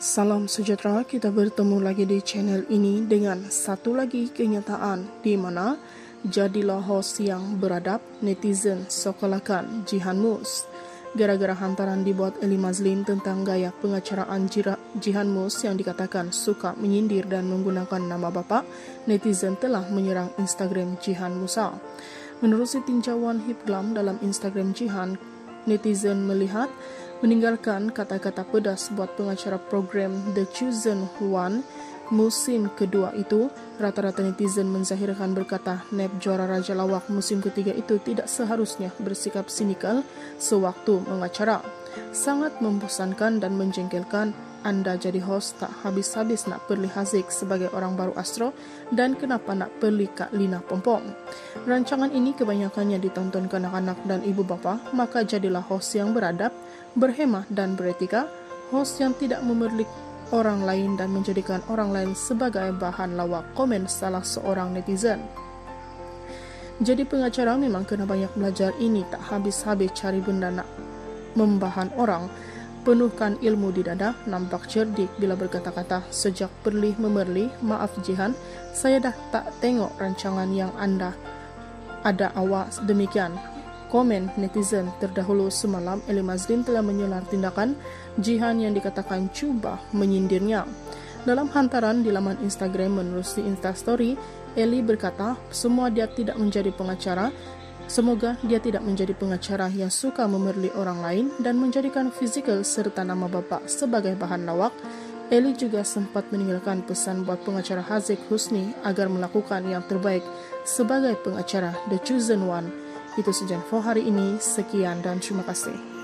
Salam sejahtera, kita bertemu lagi di channel ini dengan satu lagi kenyataan di mana jadilah host yang beradab, netizen sokolakan Jihan Mus. Gara-gara hantaran dibuat Eli Mazlin tentang gaya pengacaraan Jihan Mus yang dikatakan suka menyindir dan menggunakan nama bapak, netizen telah menyerang Instagram Jihan Musa. Menurut tinjauan Hipglam dalam Instagram Jihan, netizen melihat meninggalkan kata-kata pedas buat pengacara program The Chosen One musim kedua itu. Rata-rata netizen menzahirkan berkata Nep juara Raja Lawak musim ketiga itu tidak seharusnya bersikap sinikal sewaktu mengacara. Sangat membosankan dan menjengkelkan. Anda jadi host tak habis-habis nak perli Haziq sebagai orang baru Astro, dan kenapa nak perli Kak Lina Pompong. Rancangan ini kebanyakannya ditonton kanak-kanak dan ibu bapa, maka jadilah host yang beradab, berhemah dan beretika, host yang tidak memerlik orang lain dan menjadikan orang lain sebagai bahan lawak komen salah seorang netizen. Jadi pengacara memang kena banyak belajar, ini tak habis-habis cari benda nak membahan orang. Penuhkan ilmu di dada, nampak cerdik bila berkata-kata. Sejak perli memerli, maaf Jihan, saya dah tak tengok rancangan yang anda ada awak demikian. Komen netizen terdahulu semalam, Eli Mazlin telah menyelar tindakan Jihan yang dikatakan cuba menyindirnya. Dalam hantaran di laman Instagram menerusi Instastory, Eli berkata, semua dia tidak menjadi pengacara. Semoga dia tidak menjadi pengacara yang suka memerli orang lain dan menjadikan fizikal serta nama bapak sebagai bahan lawak. Eli juga sempat meninggalkan pesan buat pengacara Haziq Husni agar melakukan yang terbaik sebagai pengacara The Chosen One. Itu saja info hari ini. Sekian dan terima kasih.